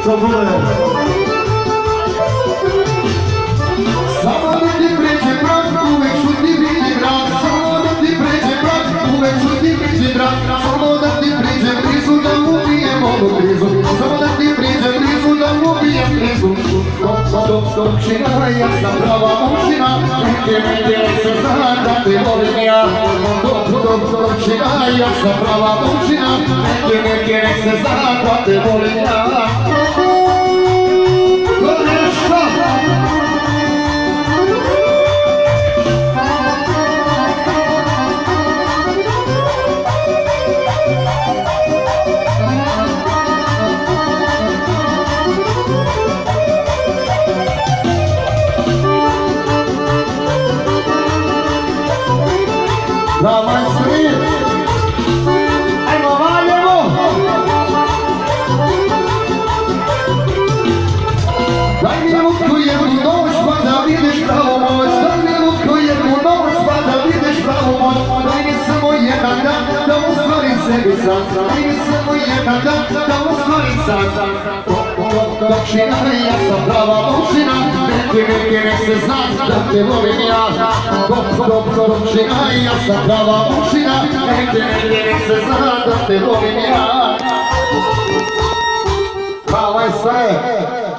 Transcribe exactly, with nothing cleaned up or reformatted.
bude. Samo da ti pređe brak, uvek ću ti biti drag. Samo da ti pređe brak, uvek ću ti biti drag. Samo da ti priđe blizu, da ubijem ovu krizu. Samo da ti priđe blizu, da ubijem krizu. Dok, dok, dokčina, ja sam prava mušina. Neke neke se zna da te volim ja. Dok, dok, dokčina, ja sam prava mušina. Neke neke se zna da te volim ja. Давай, Срив! Ajmo, valjemo! Daj mi lutku jednu noć pa da vidiš pravu moć. Daj mi lutku jednu noć pa da vidiš pravu moć. Daj mi samo jedan dan da ostvarim sebi san. Daj mi samo jedan dan da ostvarim san. Dokčina, ja sam prava mušina. Neke, neke, nek se zna da te volim ja. Dok, dok, dokčina, ja sam prava mušina. Neke, neke, nek se zna da te volim ja. Давай, Срив!